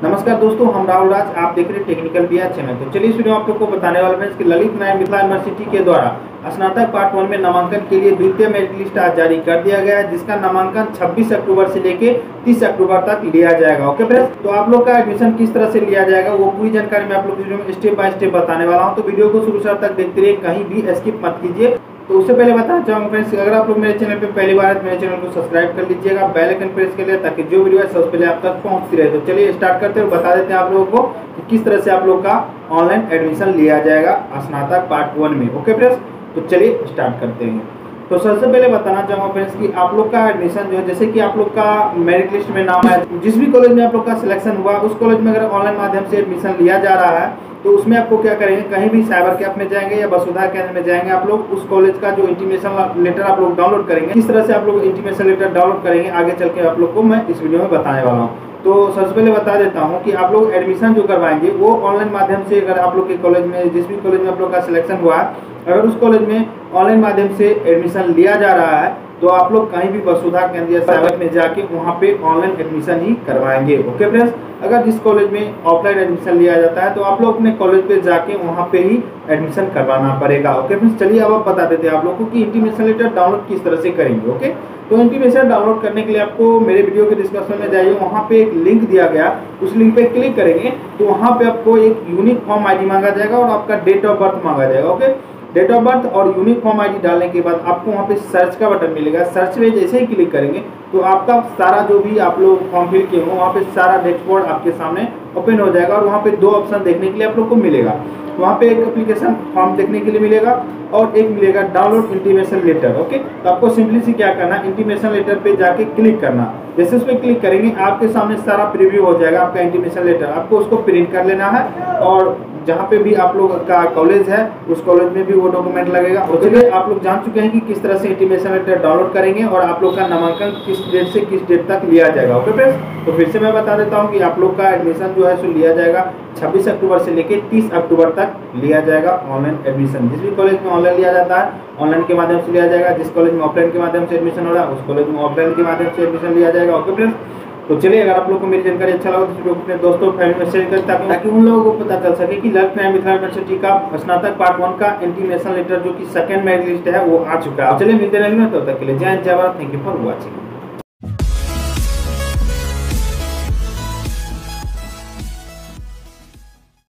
नमस्कार दोस्तों, हम राहुल राज, आप देख रहे हैं टेक्निकल बिहार चैनल। तो चलिए इस वीडियो में आप लोग को बताने वाले हैं कि ललित नारायण मिथिला यूनिवर्सिटी के द्वारा स्नातक पार्ट 1 में नामांकन के लिए द्वितीय मेरिट लिस्ट आज जारी कर दिया गया है, जिसका नामांकन 26 अक्टूबर से लेके 30 अक्टूबर तक लिया जाएगा। ओके फ्रेंड्स, तो आप लोग का एडमिशन किस तरह से लिया जाएगा वो पूरी जानकारी मैं आप लोग वीडियो में स्टेप बाय स्टेप बताने वाला हूँ। तो वीडियो को शुरू से अंत तक देखते रहिए, कहीं भी स्किप मत कीजिए। तो उससे पहले बताना चाहूँगा फ्रेंड्स, अगर आप लोग मेरे चैनल पे पहली बार है तो मेरे चैनल को सब्सक्राइब कर लीजिएगा, बेल आइकन प्रेस कर लिया ताकि जो वीडियो है सबसे पहले आप तक पहुँचती रहे। तो चलिए स्टार्ट करते हैं और बता देते हैं आप लोगों को कि किस तरह से आप लोग का ऑनलाइन एडमिशन लिया जाएगा स्नातक पार्ट 1 में। ओके फ्रेंड्स, तो चलिए स्टार्ट करते हैं। तो सबसे पहले बताना चाहूँगा फ्रेंड्स कि आप लोग का एडमिशन जो है, जैसे कि आप लोग का मेरिट लिस्ट में नाम है, जिस भी कॉलेज में आप लोग का सिलेक्शन हुआ उस कॉलेज में अगर ऑनलाइन माध्यम से एडमिशन लिया जा रहा है तो उसमें आपको क्या करेंगे, कहीं भी साइबर कैफ में जाएंगे या वसुधा केंद्र में जाएंगे, आप लोग उस कॉलेज का जो इंटीमेशन लेटर आप लोग डाउनलोड करेंगे। किस तरह से आप लोग इंटीमेशन लेटर डाउनलोड करेंगे आगे चल के आप लोग को मैं इस वीडियो में बताने वाला हूँ। तो सबसे पहले बता देता हूँ कि आप लोग एडमिशन जो करवाएंगे वो ऑनलाइन माध्यम से, अगर आप लोग के कॉलेज में जिस भी कॉलेज में आप लोग का सिलेक्शन हुआ है, अगर उस कॉलेज में ऑनलाइन माध्यम से एडमिशन लिया जा रहा है तो आप लोग कहीं भी वसुधा केंद्र या साइबर में जाके वहाँ पे ऑनलाइन एडमिशन ही करवाएंगे। ओके फ्रेंड्स, अगर जिस कॉलेज में ऑफलाइन एडमिशन लिया जाता है तो आप लोग अपने कॉलेज पे जाके वहाँ पे ही एडमिशन करवाना पड़ेगा। ओके फ्रेंड्स, चलिए अब आप बता देते हैं आप लोग को कि इंटीमेशन लेटर डाउनलोड किस तरह से करेंगे। ओके, तो इंटीमेशन डाउनलोड करने के लिए आपको मेरे वीडियो के डिस्क्रिप्शन में जाइए, वहाँ पे एक लिंक दिया गया, उस लिंक पे क्लिक करेंगे तो वहाँ पे आपको एक यूनिक फॉर्म ID मांगा जाएगा और आपका डेट ऑफ बर्थ मांगा जाएगा। ओके, डेट ऑफ बर्थ और यूनिक फॉर्म ID डालने के बाद आपको वहाँ पे सर्च का बटन मिलेगा। सर्च में जैसे ही क्लिक करेंगे तो आपका सारा जो भी आप लोग फॉर्म फिल किए हो वहाँ पे सारा डैशबोर्ड आपके सामने ओपन हो जाएगा और वहाँ पे दो ऑप्शन देखने के लिए आप लोग को मिलेगा। वहाँ पे एक एप्लीकेशन फॉर्म देखने के लिए मिलेगा और एक मिलेगा डाउनलोड इंटीमेशन लेटर। ओके, तो आपको सिंपली से क्या करना, इंटीमेशन लेटर पे जाके क्लिक करना। जैसे उस पर क्लिक करेंगे आपके सामने सारा प्रीव्यू हो जाएगा आपका इंटीमेशन लेटर। आपको उसको प्रिंट कर लेना है और जहाँ पे भी आप लोग का कॉलेज है उस कॉलेज में भी वो डॉक्यूमेंट लगेगा। तो चलिए आप लोग जान चुके हैं कि किस तरह से इंटीमेशन लेटर डाउनलोड करेंगे और आप लोग का नामांकन किस डेट से किस डेट तक लिया जाएगा। ओके फ्रेंड्स, तो फिर से मैं बता देता हूँ कि आप लोग का एडमिशन जो है सो लिया जाएगा 26 अक्टूबर से लेकर 30 अक्टूबर तक लिया जाएगा ऑनलाइन एडमिशन। जिस भी कॉलेज में ऑनलाइन लिया जाता है ऑनलाइन के माध्यम से लिया जाएगा, जिस कॉलेज में ऑफलाइन के माध्यम से एडमिशन हो रहा है उस कॉलेज में ऑफलाइन के माध्यम से एडमिशन लिया जाएगा। ओके फ्रेंड्स, तो चलिए अगर आप लोग को मेरी जानकारी अच्छा लगा तो वीडियो को अपने दोस्तों फैमिली में शेयर करें ताकि उन लोगों को पता चल सके कि ललित नारायण मिथिला यूनिवर्सिटी का स्नातक पार्ट 1 का इंटीमेशन लेटर जो कि सेकंड मेरिट लिस्ट है वो आ चुका है। चलिए मिलते रहेंगे, तब तक के लिए जय हिंद, जय Bharat, thank you for watching.